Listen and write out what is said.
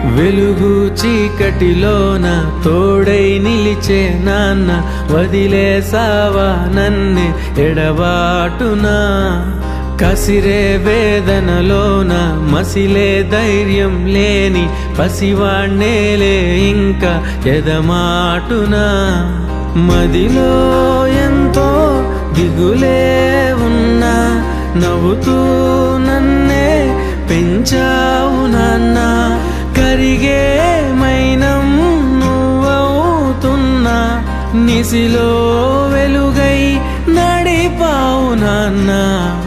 వెలుగు చీకటిలోన తోడై నిలిచే నాన్న వదిలేసావా నన్నే ఎడబాటునా కసిరే వేదనలోన మసిలే ధైర్యం లేని పసివాణ్ణేలే ఇంకా ఎదమాటునా మదిలో ఎంతో దిగులే ఉన్నా నవ్వుతూ నన్నే పెంచావు నాన్న కరిగే మైనం నువ్వవుతున్నా నిసిలో వెలుగై నడిపావు నాన్న